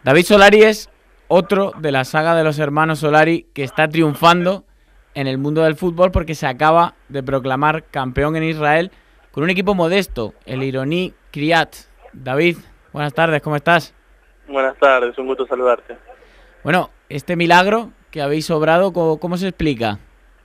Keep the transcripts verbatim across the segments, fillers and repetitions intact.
David Solari es otro de la saga de los hermanos Solari que está triunfando en el mundo del fútbol porque se acaba de proclamar campeón en Israel con un equipo modesto, el Ironi Kiryat. David, buenas tardes, ¿cómo estás? Buenas tardes, un gusto saludarte. Bueno, este milagro que habéis obrado, ¿cómo, cómo se explica?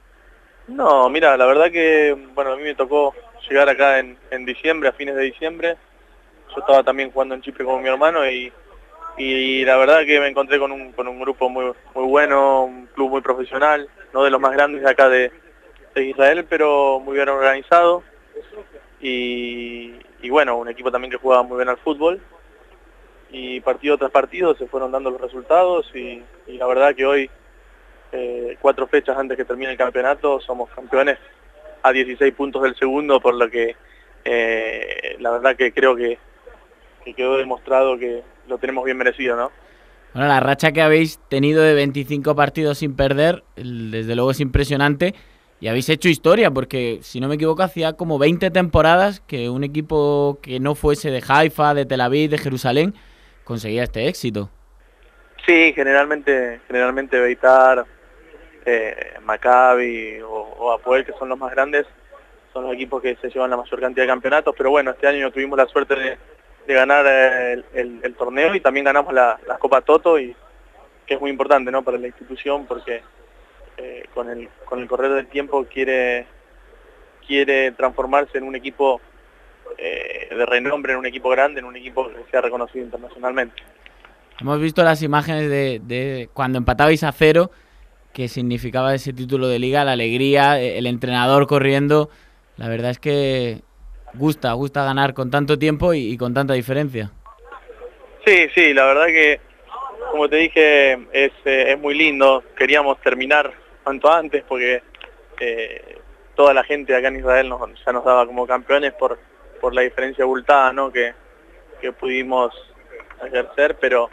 No, mira, la verdad que, bueno, a mí me tocó llegar acá en, en diciembre, a fines de diciembre. Yo estaba también jugando en Chipre con mi hermano y, y la verdad que me encontré con un, con un grupo muy, muy bueno, un club muy profesional, no de los más grandes de acá de, de Israel, pero muy bien organizado. Y, y bueno, un equipo también que jugaba muy bien al fútbol. Y partido tras partido se fueron dando los resultados y, y la verdad que hoy, eh, cuatro fechas antes que termine el campeonato, somos campeones a dieciséis puntos del segundo, por lo que eh, la verdad que creo que, que quedó demostrado que lo tenemos bien merecido, ¿no? Bueno, la racha que habéis tenido de veinticinco partidos sin perder, desde luego es impresionante. Y habéis hecho historia, porque si no me equivoco, hacía como veinte temporadas que un equipo que no fuese de Haifa, de Tel Aviv, de Jerusalén, conseguía este éxito. Sí, generalmente, generalmente Beitar, eh, Maccabi o, o Apoel, que son los más grandes, son los equipos que se llevan la mayor cantidad de campeonatos, pero bueno, este año tuvimos la suerte de, de ganar el, el, el torneo y también ganamos la, la Copa Toto, y que es muy importante, ¿no?, para la institución, porque eh, con, el, con el correr del tiempo quiere, quiere transformarse en un equipo eh, de renombre, en un equipo grande, en un equipo que sea reconocido internacionalmente. Hemos visto las imágenes de, de cuando empatabais a cero, que significaba ese título de liga, la alegría, el entrenador corriendo. La verdad es que gusta, gusta ganar con tanto tiempo y, y con tanta diferencia. Sí, sí, la verdad que, como te dije, es, eh, es muy lindo. Queríamos terminar cuanto antes porque eh, toda la gente acá en Israel nos, ya nos daba como campeones por, por la diferencia abultada, ¿no?, que, que pudimos ejercer, pero,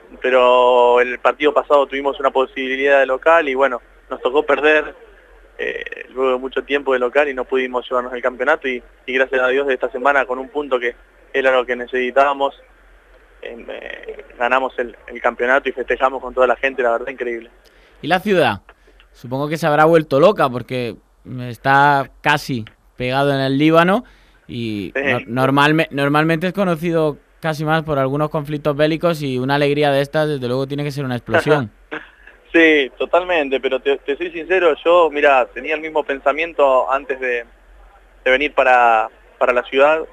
pero el partido pasado tuvimos una posibilidad de local y bueno, nos tocó perder eh, luego de mucho tiempo de local y no pudimos llevarnos el campeonato y, y gracias a Dios de esta semana con un punto que era lo que necesitábamos, eh, eh, ganamos el, el campeonato y festejamos con toda la gente, la verdad increíble. ¿Y la ciudad? Supongo que se habrá vuelto loca porque está casi pegado en el Líbano y Sí. no, normal, normalmente es conocido casi más por algunos conflictos bélicos y una alegría de estas desde luego tiene que ser una explosión. Sí, totalmente, pero te, te soy sincero, yo, mira, tenía el mismo pensamiento antes de, de venir para, para la ciudad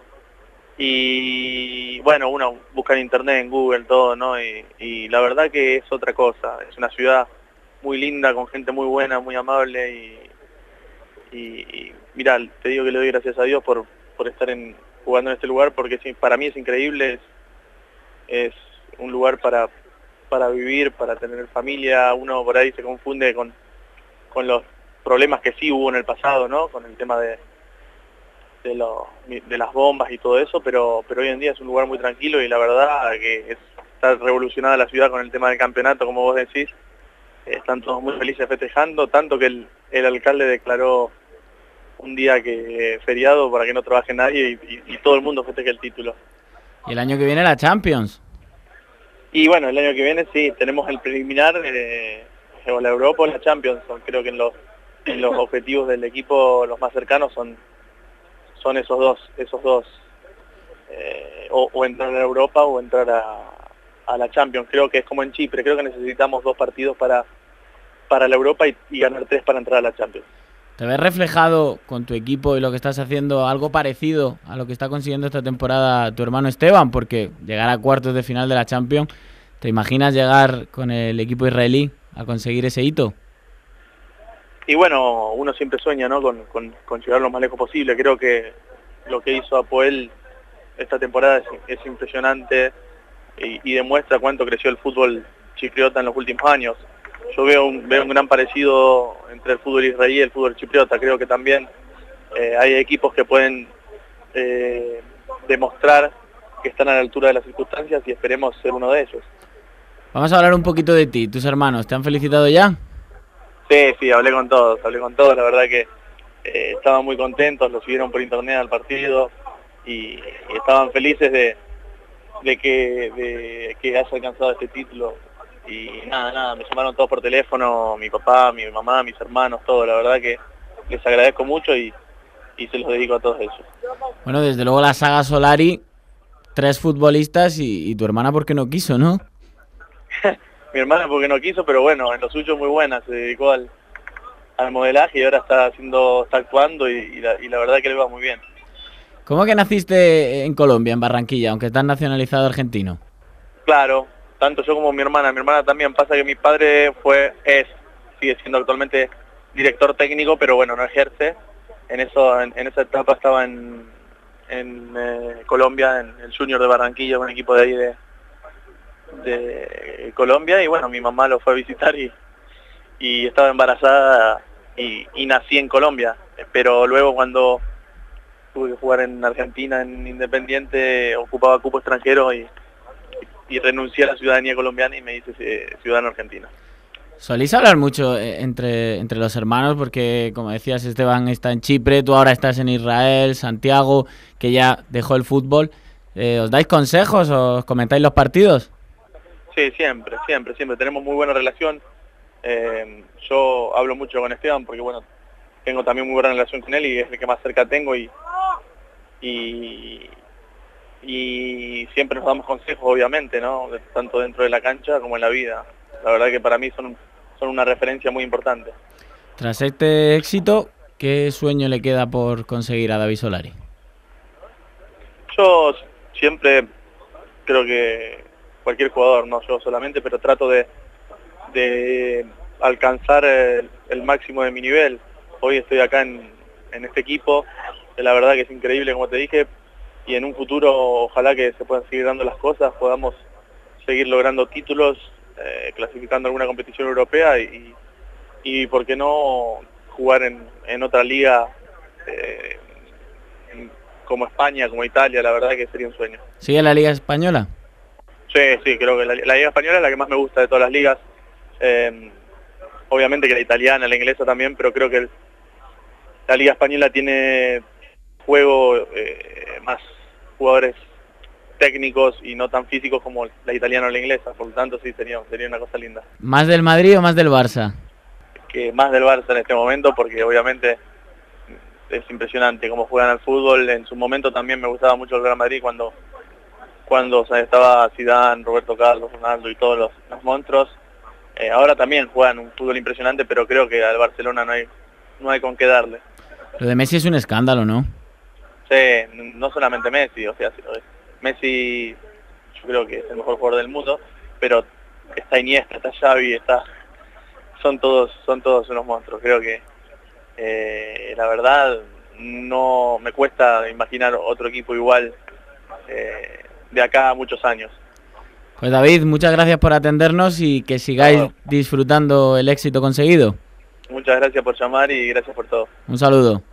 y bueno, uno busca en internet, en Google, todo, ¿no? Y, y la verdad que es otra cosa, es una ciudad muy linda, con gente muy buena, muy amable y, y, y mira, te digo que le doy gracias a Dios por, por estar en, jugando en este lugar, porque sí, para mí es increíble, es, es un lugar para, para vivir, para tener familia. Uno por ahí se confunde con, con los problemas que sí hubo en el pasado, ¿no?, con el tema de, de, lo, de las bombas y todo eso, pero, pero hoy en día es un lugar muy tranquilo y la verdad que es, está revolucionada la ciudad con el tema del campeonato, como vos decís. Están todos muy felices festejando, tanto que el, el alcalde declaró un día que eh, feriado para que no trabaje nadie y, y, y todo el mundo festeje el título. Y el año que viene la Champions. Y bueno, el año que viene sí, tenemos el preliminar, eh, o la Europa o la Champions. Creo que en los, en los objetivos del equipo los más cercanos son, son esos dos, esos dos eh, o, o entrar a la Europa o entrar a, a la Champions. Creo que es como en Chipre, creo que necesitamos dos partidos para, para la Europa y, y ganar tres para entrar a la Champions. ¿Te ves reflejado con tu equipo y lo que estás haciendo algo parecido a lo que está consiguiendo esta temporada tu hermano Esteban? Porque llegar a cuartos de final de la Champions, ¿te imaginas llegar con el equipo israelí a conseguir ese hito? Y bueno, uno siempre sueña, ¿no?, con, con, con llegar lo más lejos posible. Creo que lo que hizo Apoel esta temporada es, es impresionante y, y demuestra cuánto creció el fútbol chipriota en los últimos años. Yo veo un, veo un gran parecido entre el fútbol israelí y el fútbol chipriota. Creo que también eh, hay equipos que pueden eh, demostrar que están a la altura de las circunstancias y esperemos ser uno de ellos. Vamos a hablar un poquito de ti. ¿Tus hermanos te han felicitado ya? Sí, sí, hablé con todos, hablé con todos. La verdad que eh, estaban muy contentos, lo siguieron por internet al partido y, y estaban felices de, de que, de que haya alcanzado este título. Y nada, nada, me llamaron todos por teléfono, mi papá, mi mamá, mis hermanos, todo. La verdad que les agradezco mucho y, y se los dedico a todos ellos. Bueno, desde luego la saga Solari, tres futbolistas y, y tu hermana porque no quiso, ¿no? Mi hermana porque no quiso, pero bueno, en lo suyo muy buena, se dedicó al, al modelaje y ahora está haciendo, está actuando y, y, la, y la verdad que le va muy bien. ¿Cómo que naciste en Colombia, en Barranquilla, aunque estás nacionalizado argentino? Claro, tanto yo como mi hermana. Mi hermana también, pasa que mi padre fue, es, sigue siendo actualmente director técnico, pero bueno, no ejerce. En eso, en, en esa etapa estaba en, en eh, Colombia, en el Junior de Barranquilla, un equipo de ahí de, de Colombia, y bueno, mi mamá lo fue a visitar y, y estaba embarazada y, y nací en Colombia, pero luego cuando tuve que jugar en Argentina, en Independiente, ocupaba cupo extranjero y, y renuncié a la ciudadanía colombiana y me hice eh, ciudadano argentino. Solís hablar mucho entre, entre los hermanos porque, como decías, Esteban está en Chipre, tú ahora estás en Israel, Santiago, que ya dejó el fútbol. Eh, ¿Os dais consejos o os comentáis los partidos? Sí, siempre, siempre, siempre. Tenemos muy buena relación. Eh, yo hablo mucho con Esteban porque, bueno, tengo también muy buena relación con él y es el que más cerca tengo y, y, y siempre nos damos consejos, obviamente, ¿no? Tanto dentro de la cancha como en la vida. La verdad que para mí son, son una referencia muy importante. Tras este éxito, ¿qué sueño le queda por conseguir a David Solari? Yo siempre creo que cualquier jugador, no yo solamente, pero trato de, de alcanzar el, el máximo de mi nivel. Hoy estoy acá en, en este equipo, que la verdad que es increíble, como te dije, y en un futuro ojalá que se puedan seguir dando las cosas, podamos seguir logrando títulos, eh, clasificando alguna competición europea y, y por qué no jugar en, en otra liga eh, en, como España, como Italia. La verdad que sería un sueño. ¿Sigue la Liga Española? Sí, sí, creo que la, la Liga Española es la que más me gusta de todas las ligas. Eh, obviamente que la italiana, la inglesa también, pero creo que el, la Liga Española tiene juego, eh, más jugadores técnicos y no tan físicos como la italiana o la inglesa, por lo tanto sí sería, sería una cosa linda. ¿Más del Madrid o más del Barça? Que más del Barça en este momento, porque obviamente es impresionante cómo juegan al fútbol. En su momento también me gustaba mucho el Real Madrid cuando, cuando o sea, estaba Zidane, Roberto Carlos, Ronaldo y todos los, los monstruos. Eh, ahora también juegan un fútbol impresionante, pero creo que al Barcelona no hay, no hay con qué darle. Lo de Messi es un escándalo, ¿no? Sí, no solamente Messi, o sea, Messi yo creo que es el mejor jugador del mundo, pero está Iniesta, está Xavi, está, son todos, son todos unos monstruos. Creo que eh, la verdad no me cuesta imaginar otro equipo igual eh, de acá a muchos años. Pues David, muchas gracias por atendernos y que sigáis no. disfrutando el éxito conseguido. Muchas gracias por llamar y gracias por todo. Un saludo.